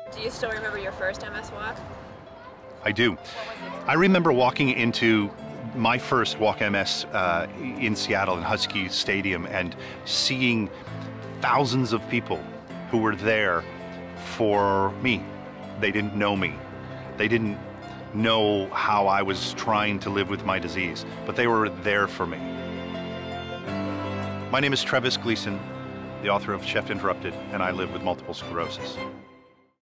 Do you still remember your first MS walk? I do. I remember walking into my first Walk MS in Seattle in Husky Stadium and seeing thousands of people who were there for me. They didn't know me. They didn't know how I was trying to live with my disease, but they were there for me. My name is Trevis Gleason, the author of Chef Interrupted, and I live with multiple sclerosis.